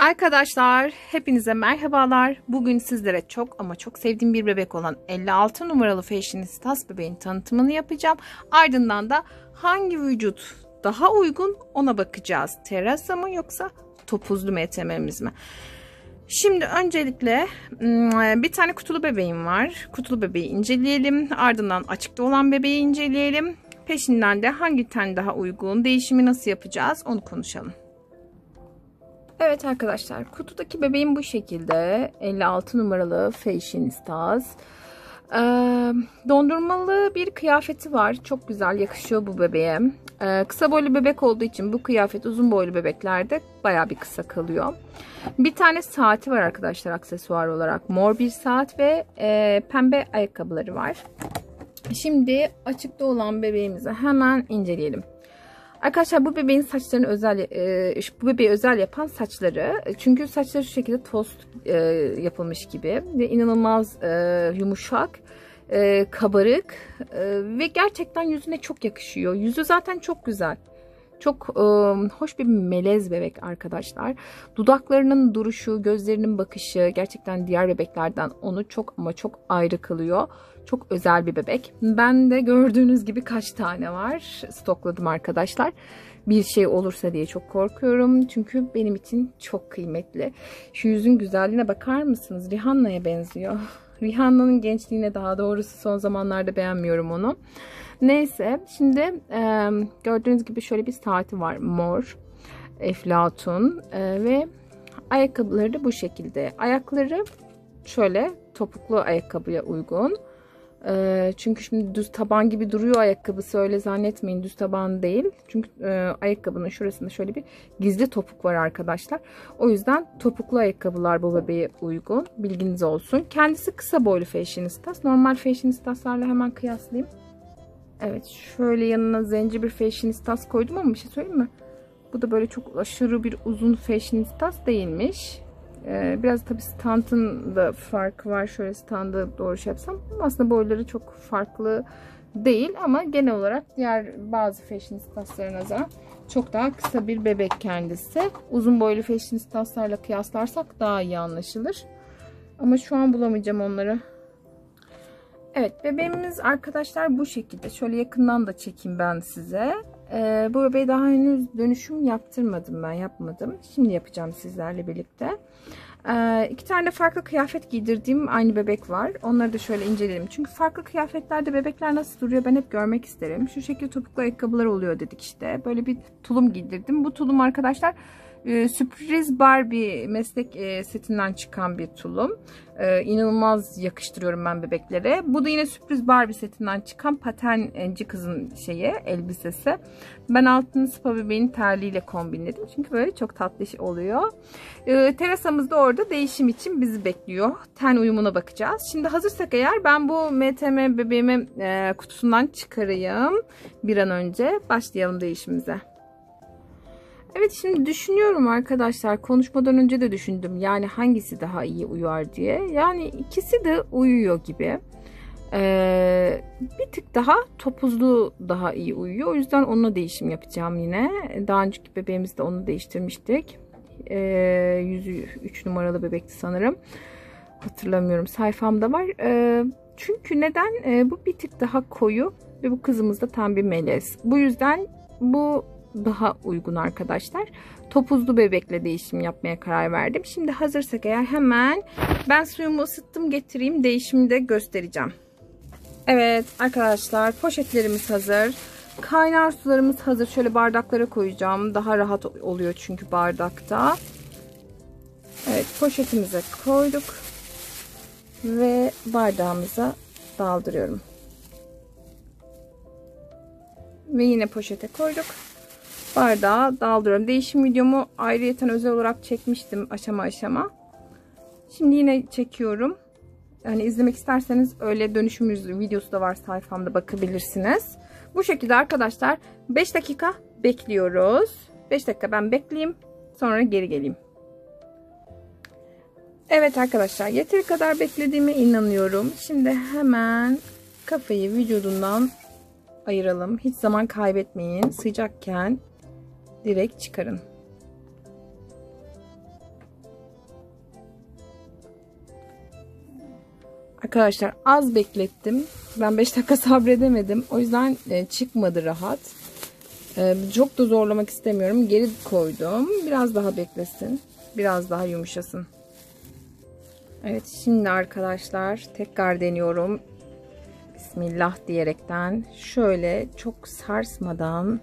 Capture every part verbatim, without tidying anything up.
Arkadaşlar hepinize merhabalar. Bugün sizlere çok ama çok sevdiğim bir bebek olan elli altı numaralı Fashionistas bebeğin tanıtımını yapacağım. Ardından da hangi vücut daha uygun ona bakacağız. Terasa mı yoksa topuzlu M T M'miz mi? Şimdi öncelikle bir tane kutulu bebeğim var. Kutulu bebeği inceleyelim. Ardından açıkta olan bebeği inceleyelim. Peşinden de hangi ten daha uygun, değişimi nasıl yapacağız onu konuşalım. Evet arkadaşlar, kutudaki bebeğim bu şekilde. elli altı numaralı Fashionistas. Ee, dondurmalı bir kıyafeti var. Çok güzel yakışıyor bu bebeğe. Ee, kısa boylu bebek olduğu için bu kıyafet uzun boylu bebeklerde baya bir kısa kalıyor. Bir tane saati var arkadaşlar, aksesuar olarak. Mor bir saat ve e, pembe ayakkabıları var. Şimdi açıkta olan bebeğimizi hemen inceleyelim. Arkadaşlar bu bebeğin saçlarını özel, e, bu bebeği özel yapan saçları. Çünkü saçları şu şekilde tost e, yapılmış gibi ve inanılmaz e, yumuşak, e, kabarık e, ve gerçekten yüzüne çok yakışıyor. Yüzü zaten çok güzel. Çok e, hoş bir melez bebek arkadaşlar. Dudaklarının duruşu, gözlerinin bakışı gerçekten diğer bebeklerden onu çok ama çok ayrı kılıyor. Çok özel bir bebek. Ben de gördüğünüz gibi kaç tane var stokladım arkadaşlar. Bir şey olursa diye çok korkuyorum. Çünkü benim için çok kıymetli. Şu yüzün güzelliğine bakar mısınız? Rihanna'ya benziyor. Rihanna'nın gençliğine, daha doğrusu son zamanlarda beğenmiyorum onu. Neyse, şimdi e, gördüğünüz gibi şöyle bir saati var. Mor, eflatun e, ve ayakkabıları da bu şekilde. Ayakları şöyle topuklu ayakkabıya uygun. E, çünkü şimdi düz taban gibi duruyor ayakkabısı, öyle zannetmeyin, düz taban değil. Çünkü e, ayakkabının şurasında şöyle bir gizli topuk var arkadaşlar. O yüzden topuklu ayakkabılar bu bebeğe uygun. Bilginiz olsun. Kendisi kısa boylu Fashionistas. Normal Fashionistas'larla hemen kıyaslayayım. Evet, şöyle yanına zenci bir Fashionistas koydum ama bir şey söyleyeyim mi? Bu da böyle çok aşırı bir uzun Fashionistas değilmiş. Ee, biraz tabii standın da farkı var. Şöyle standı doğru şey yapsam. Aslında boyları çok farklı değil ama genel olarak diğer bazı Fashionistas'lara nazaran çok daha kısa bir bebek kendisi. Uzun boylu Fashionistas'larla kıyaslarsak daha iyi anlaşılır. Ama şu an bulamayacağım onları. Evet, bebeğimiz arkadaşlar bu şekilde. Şöyle yakından da çekeyim ben size. Ee, bu bebeğe daha henüz dönüşüm yaptırmadım ben, yapmadım. Şimdi yapacağım sizlerle birlikte. Ee, iki tane farklı kıyafet giydirdiğim aynı bebek var. Onları da şöyle inceleyelim. Çünkü farklı kıyafetlerde bebekler nasıl duruyor ben hep görmek isterim. Şu şekilde topuklu ayakkabılar oluyor dedik işte. Böyle bir tulum giydirdim. Bu tulum arkadaşlar Ee, sürpriz Barbie meslek e, setinden çıkan bir tulum. Ee, inanılmaz yakıştırıyorum ben bebeklere. Bu da yine sürpriz Barbie setinden çıkan patenci kızın şeyi, elbisesi. Ben altını Spa bebeğin terliğiyle kombinledim. Çünkü böyle çok tatlı oluyor. Ee, terasamız da orada değişim için bizi bekliyor. Ten uyumuna bakacağız. Şimdi hazırsak eğer ben bu M T M bebeğimi e, kutusundan çıkarayım. Bir an önce başlayalım değişimize. Evet, şimdi düşünüyorum arkadaşlar, konuşmadan önce de düşündüm yani hangisi daha iyi uyar diye. Yani ikisi de uyuyor gibi. Ee, bir tık daha topuzlu daha iyi uyuyor. O yüzden onunla değişim yapacağım yine. Daha önceki bebeğimizde onu değiştirmiştik. Ee, yüzü üç numaralı bebekti sanırım. Hatırlamıyorum, sayfamda var. Ee, çünkü neden? Ee, bu bir tık daha koyu ve bu kızımız da tam bir melez. Bu yüzden bu daha uygun arkadaşlar. Topuzlu bebekle değişim yapmaya karar verdim. Şimdi hazırsak eğer hemen ben suyumu ısıttım, getireyim, değişimi de göstereceğim. Evet arkadaşlar, poşetlerimiz hazır. Kaynar sularımız hazır. Şöyle bardaklara koyacağım. Daha rahat oluyor çünkü bardakta. Evet, poşetimize koyduk. Ve bardağımıza daldırıyorum. Ve yine poşete koyduk. Bardağa daldırıyorum. Değişim videomu ayrıyeten özel olarak çekmiştim aşama aşama. Şimdi yine çekiyorum. Yani izlemek isterseniz öyle dönüşüm videosu da var sayfamda, bakabilirsiniz. Bu şekilde arkadaşlar beş dakika bekliyoruz. beş dakika ben bekleyeyim. Sonra geri geleyim. Evet arkadaşlar, yeteri kadar beklediğime inanıyorum. Şimdi hemen kafayı vücudundan ayıralım. Hiç zaman kaybetmeyin. Sıcakken direkt çıkarın. Arkadaşlar az beklettim. Ben beş dakika sabredemedim. O yüzden e, çıkmadı rahat. E, çok da zorlamak istemiyorum. Geri koydum. Biraz daha beklesin. Biraz daha yumuşasın. Evet, şimdi arkadaşlar tekrar deniyorum. Bismillah diyerekten şöyle çok sarsmadan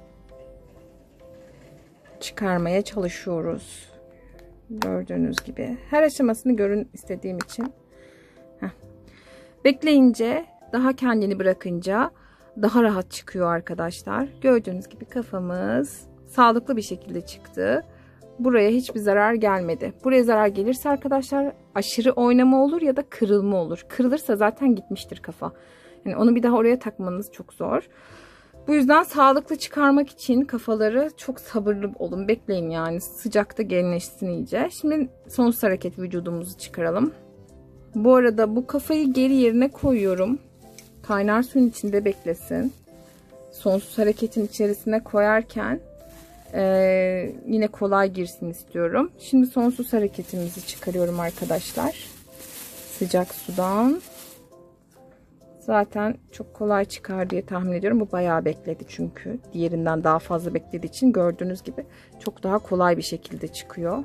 çıkarmaya çalışıyoruz. Gördüğünüz gibi. Her aşamasını görün istediğim için. Heh. Bekleyince, daha kendini bırakınca daha rahat çıkıyor arkadaşlar. Gördüğünüz gibi kafamız sağlıklı bir şekilde çıktı. Buraya hiçbir zarar gelmedi. Buraya zarar gelirse arkadaşlar aşırı oynama olur ya da kırılma olur. Kırılırsa zaten gitmiştir kafa. Yani onu bir daha oraya takmanız çok zor. Bu yüzden sağlıklı çıkarmak için kafaları çok sabırlı olun. Bekleyin yani. Sıcakta genleşsin iyice. Şimdi sonsuz hareket vücudumuzu çıkaralım. Bu arada bu kafayı geri yerine koyuyorum. Kaynar suyun içinde beklesin. Sonsuz hareketin içerisine koyarken Ee, yine kolay girsin istiyorum. Şimdi sonsuz hareketimizi çıkarıyorum arkadaşlar. Sıcak sudan. Zaten çok kolay çıkar diye tahmin ediyorum. Bu bayağı bekledi çünkü. Diğerinden daha fazla beklediği için gördüğünüz gibi çok daha kolay bir şekilde çıkıyor.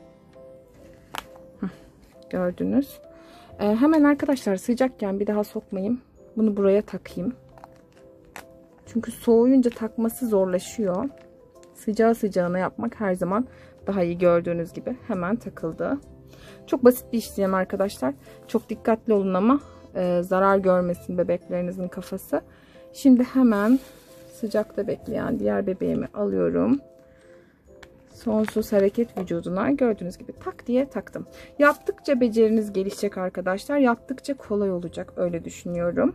Heh, gördünüz. Ee, hemen arkadaşlar sıcakken bir daha sokmayayım. Bunu buraya takayım. Çünkü soğuyunca takması zorlaşıyor. Sıcağı sıcağına yapmak her zaman daha iyi, gördüğünüz gibi hemen takıldı. Çok basit bir işlem arkadaşlar. Çok dikkatli olun ama e, zarar görmesin bebeklerinizin kafası. Şimdi hemen sıcakta bekleyen diğer bebeğimi alıyorum. Sonsuz hareket vücuduna gördüğünüz gibi tak diye taktım. Yaptıkça beceriniz gelişecek arkadaşlar. Yaptıkça kolay olacak, öyle düşünüyorum.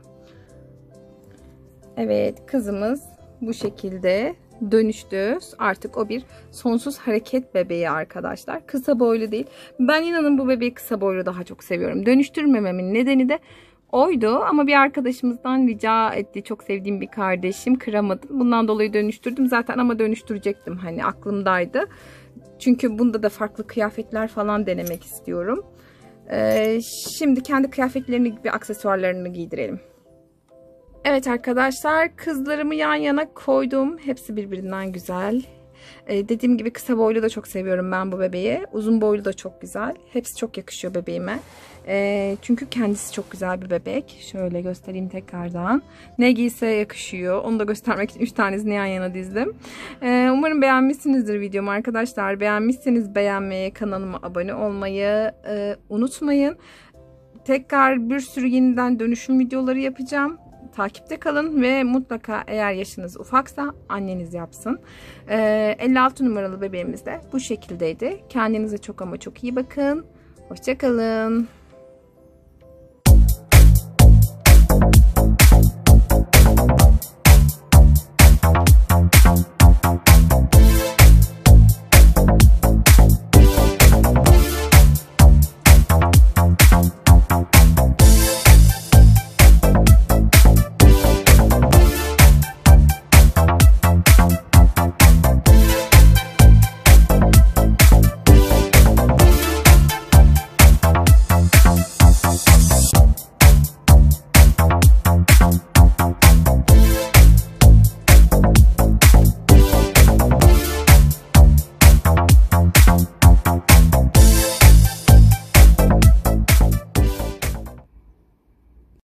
Evet, kızımız bu şekilde dönüştü. Artık o bir sonsuz hareket bebeği arkadaşlar. Kısa boylu değil. Ben inanın bu bebeği kısa boylu daha çok seviyorum. Dönüştürmememin nedeni de oydu. Ama bir arkadaşımızdan rica etti. Çok sevdiğim bir kardeşim. Kıramadım. Bundan dolayı dönüştürdüm. Zaten ama dönüştürecektim. Hani aklımdaydı. Çünkü bunda da farklı kıyafetler falan denemek istiyorum. Ee, şimdi kendi kıyafetlerini ve aksesuarlarını giydirelim. Evet arkadaşlar, kızlarımı yan yana koydum. Hepsi birbirinden güzel. Ee, dediğim gibi kısa boylu da çok seviyorum ben bu bebeği. Uzun boylu da çok güzel. Hepsi çok yakışıyor bebeğime. Ee, çünkü kendisi çok güzel bir bebek. Şöyle göstereyim tekrardan. Ne giyse yakışıyor. Onu da göstermek için üç tanesini yan yana dizdim. Ee, umarım beğenmişsinizdir videomu arkadaşlar. Beğenmişseniz beğenmeyi, kanalıma abone olmayı e, unutmayın. Tekrar bir sürü yeniden dönüşüm videoları yapacağım. Takipte kalın ve mutlaka eğer yaşınız ufaksa anneniz yapsın. Ee, elli altı numaralı bebeğimiz de bu şekildeydi. Kendinize çok ama çok iyi bakın. Hoşça kalın.